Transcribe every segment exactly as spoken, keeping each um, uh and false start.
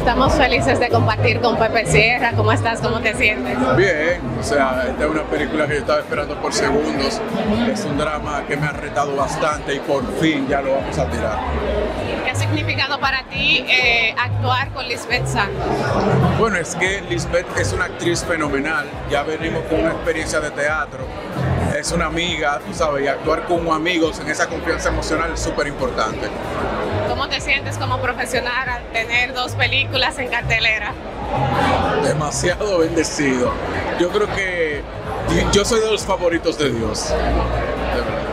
Estamos felices de compartir con Pepe Sierra. ¿Cómo estás? ¿Cómo te sientes? Bien, o sea, esta es una película que yo estaba esperando por segundos. Es un drama que me ha retado bastante y por fin ya lo vamos a tirar. ¿Qué ha significado para ti eh, actuar con Lisbeth Santos? Bueno, es que Lisbeth es una actriz fenomenal. Ya venimos con una experiencia de teatro. Es una amiga, tú sabes, y actuar como amigos en esa confianza emocional es súper importante. ¿Cómo te sientes como profesional al tener dos películas en cartelera? Demasiado bendecido. Yo creo que yo soy de los favoritos de Dios. De verdad.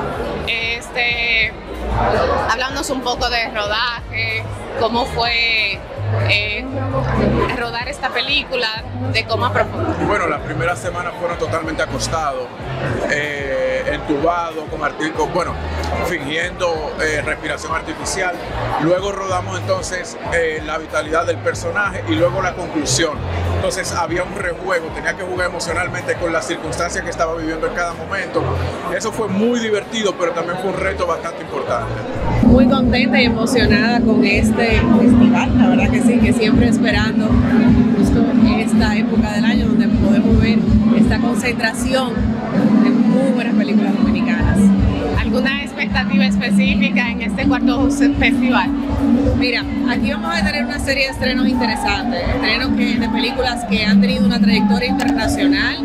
Este, háblanos un poco de rodaje, cómo fue eh, rodar esta película de Coma Profundo. Bueno, las primeras semanas fueron totalmente acostados, eh, entubado, con artículos, bueno, fingiendo eh, respiración artificial. Luego rodamos entonces eh, la vitalidad del personaje y luego la conclusión. Entonces había un rejuego, tenía que jugar emocionalmente con las circunstancias que estaba viviendo en cada momento. Eso fue muy divertido, pero también fue un reto bastante importante. Muy contenta y emocionada con este festival, la verdad que sí, que siempre esperando justo esta época del año donde podemos ver esta concentración de muy buenas películas dominicanas. ¿Alguna expectativa específica en este cuarto festival? Mira, aquí vamos a tener una serie de estrenos interesantes, estrenos que, de películas que han tenido una trayectoria internacional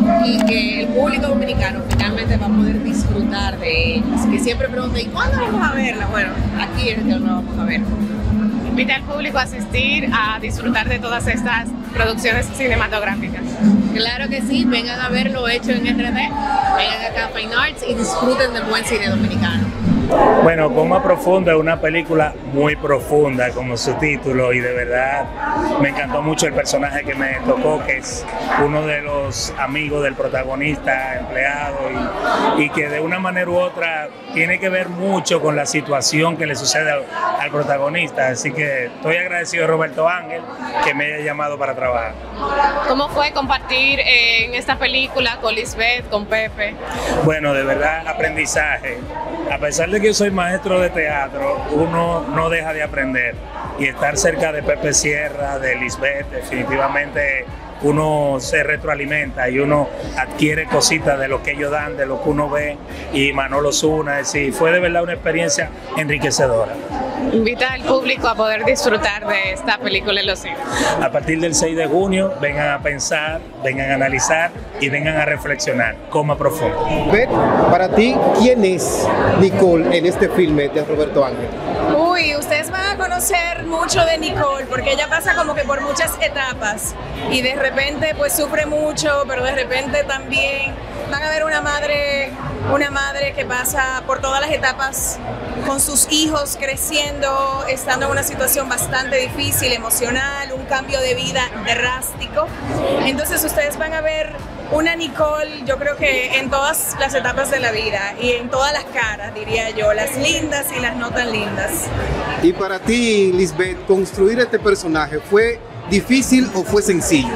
y que el público dominicano finalmente va a poder disfrutar de ellas. Que siempre preguntan, ¿y cuándo vamos a verla? Bueno, aquí es donde lo vamos a ver. Invita al público a asistir, a disfrutar de todas estas producciones cinematográficas. Claro que sí, vengan a ver lo hecho en R D, vengan acá a Fine Arts y disfruten del buen cine dominicano. Bueno, Coma Profundo es una película muy profunda, como su título, y de verdad me encantó mucho el personaje que me tocó, que es uno de los amigos del protagonista, empleado, y, y que de una manera u otra tiene que ver mucho con la situación que le sucede al, al protagonista. Así que estoy agradecido a Roberto Ángel que me haya llamado para trabajar. ¿Cómo fue compartir eh, en esta película con Lisbeth, con Pepe? Bueno, de verdad, aprendizaje. A pesar de que yo soy maestro de teatro, uno no deja de aprender, y estar cerca de Pepe Sierra, de Lisbeth, definitivamente uno se retroalimenta y uno adquiere cositas de lo que ellos dan, de lo que uno ve, y Manolo Zuna, es decir, fue de verdad una experiencia enriquecedora. Invita al público a poder disfrutar de esta película en los cines. A partir del seis de junio, vengan a pensar, vengan a analizar y vengan a reflexionar. Coma Profundo. Beth, para ti, ¿quién es Nicole en este filme de Roberto Ángel? Uy, ustedes van a conocer mucho de Nicole porque ella pasa como que por muchas etapas y de repente pues sufre mucho, pero de repente también van a ver una madre, una madre que pasa por todas las etapas con sus hijos creciendo, estando en una situación bastante difícil, emocional, un cambio de vida drástico. Entonces ustedes van a ver una Nicole, yo creo que en todas las etapas de la vida y en todas las caras, diría yo, las lindas y las no tan lindas. Y para ti, Lisbeth, construir este personaje, ¿fue difícil o fue sencillo?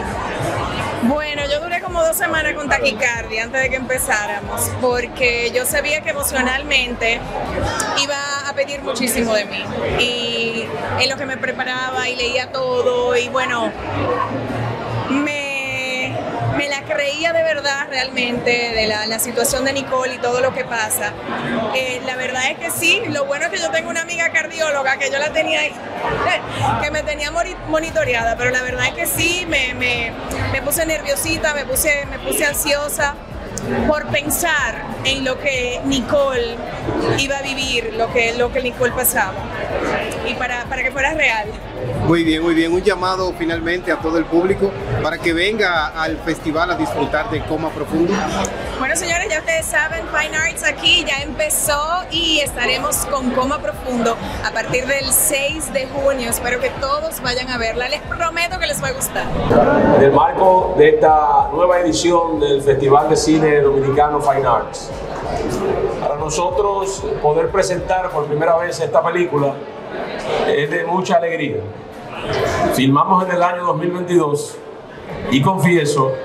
Bueno, yo duré como dos semanas con taquicardia antes de que empezáramos, porque yo sabía que emocionalmente iba a pedir muchísimo de mí. Y en lo que me preparaba y leía todo, y bueno, me... me la creía de verdad realmente de la, la situación de Nicole y todo lo que pasa. Eh, la verdad es que sí, lo bueno es que yo tengo una amiga cardióloga que yo la tenía ahí, que me tenía monitoreada, pero la verdad es que sí, me, me, me puse nerviosita, me puse, me puse ansiosa por pensar en lo que Nicole iba a vivir, lo que, lo que Nicole pasaba, y para, para que fuera real. Muy bien, muy bien. Un llamado finalmente a todo el público para que venga al festival a disfrutar de Coma Profundo. Bueno, señores, ya ustedes saben, Fine Arts aquí ya empezó y estaremos con Coma Profundo a partir del seis de junio. Espero que todos vayan a verla. Les prometo que les va a gustar. En el marco de esta nueva edición del Festival de Cine Dominicano Fine Arts, para nosotros poder presentar por primera vez esta película es de mucha alegría. Filmamos en el año dos mil veintidós y confieso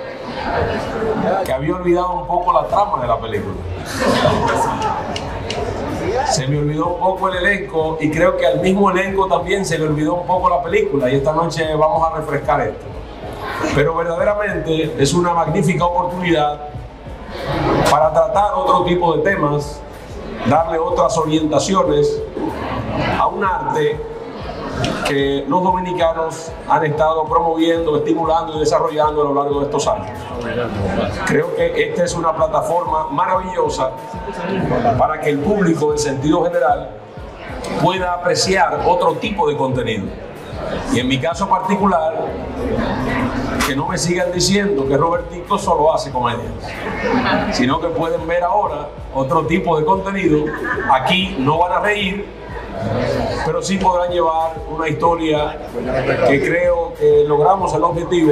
que había olvidado un poco la trama de la película. se me olvidó un poco el elenco y creo que al mismo elenco también se le olvidó un poco la película y esta noche vamos a refrescar esto. Pero verdaderamente es una magnífica oportunidad para tratar otro tipo de temas, darle otras orientaciones a un arte que los dominicanos han estado promoviendo, estimulando y desarrollando a lo largo de estos años. Creo que esta es una plataforma maravillosa para que el público, en sentido general, pueda apreciar otro tipo de contenido. Y en mi caso particular, que no me sigan diciendo que Robertico solo hace comedias, sino que pueden ver ahora otro tipo de contenido. Aquí no van a reír, pero sí podrán llevar una historia que creo que logramos el objetivo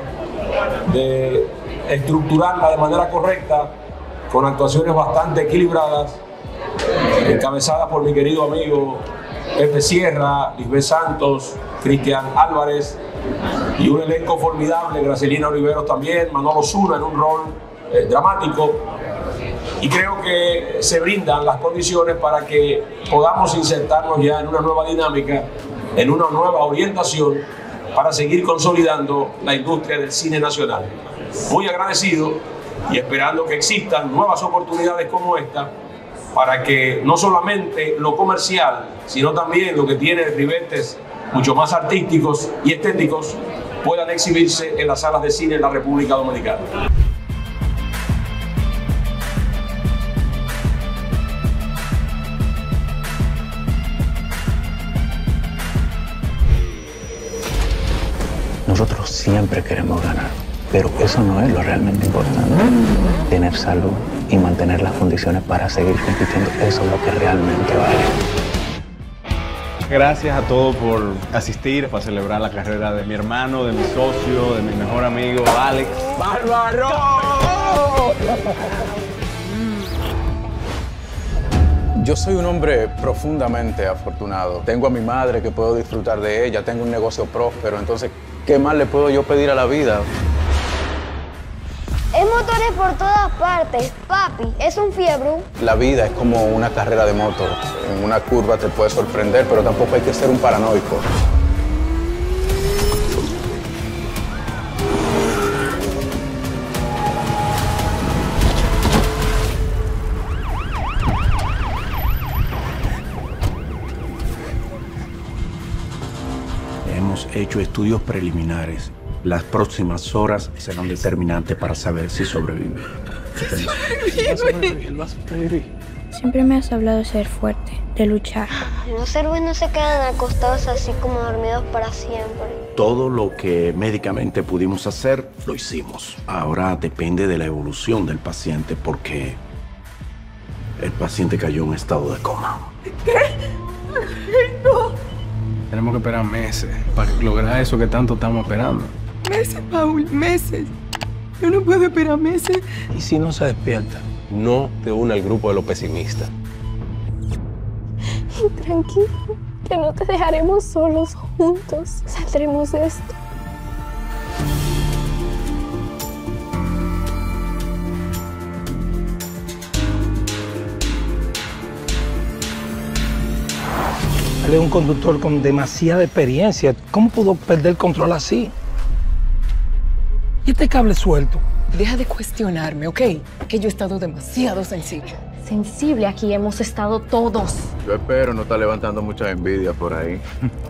de estructurarla de manera correcta, con actuaciones bastante equilibradas, encabezadas por mi querido amigo Pepe Sierra, Lisbeth Santos, Cristian Álvarez y un elenco formidable, Gracelina Oliveros también, Manolo Zuna en un rol eh, dramático. Y creo que se brindan las condiciones para que podamos insertarnos ya en una nueva dinámica, en una nueva orientación para seguir consolidando la industria del cine nacional. Muy agradecido y esperando que existan nuevas oportunidades como esta para que no solamente lo comercial, sino también lo que tiene ribetes mucho más artísticos y estéticos puedan exhibirse en las salas de cine en la República Dominicana. Nosotros siempre queremos ganar, pero eso no es lo realmente importante. Tener salud y mantener las condiciones para seguir compitiendo, eso es lo que realmente vale. Gracias a todos por asistir, para celebrar la carrera de mi hermano, de mi socio, de mi mejor amigo, Alex. ¡Bárbaro! Yo soy un hombre profundamente afortunado. Tengo a mi madre que puedo disfrutar de ella, tengo un negocio próspero, entonces, ¿qué más le puedo yo pedir a la vida? Hay motores por todas partes. Papi, es un fiebre. La vida es como una carrera de moto. En una curva te puede sorprender, pero tampoco hay que ser un paranoico. Hemos hecho estudios preliminares. Las próximas horas serán determinantes para saber si sobrevive. Sobrevive. Él va a sobrevivir. Siempre me has hablado de ser fuerte, de luchar. Los héroes no se quedan acostados así como dormidos para siempre. Todo lo que médicamente pudimos hacer, lo hicimos. Ahora depende de la evolución del paciente porque el paciente cayó en estado de coma. ¿Qué? No. Tenemos que esperar meses para lograr eso que tanto estamos esperando. Meses, Paul, meses. Yo no puedo esperar meses. ¿Y si no se despierta? No te une al grupo de los pesimistas. Tranquilo, que no te dejaremos solos. Juntos saldremos de esto. Él es un conductor con demasiada experiencia. ¿Cómo pudo perder el control así? ¿Y este cable suelto? Deja de cuestionarme, ¿ok? Que yo he estado demasiado sensible. Sensible aquí hemos estado todos. Yo espero no estar levantando mucha envidia por ahí.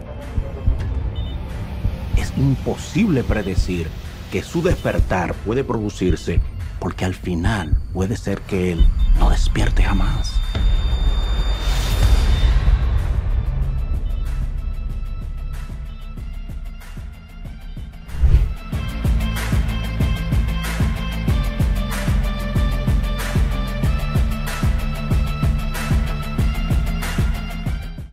Es imposible predecir que su despertar puede producirse porque al final puede ser que él no despierte jamás.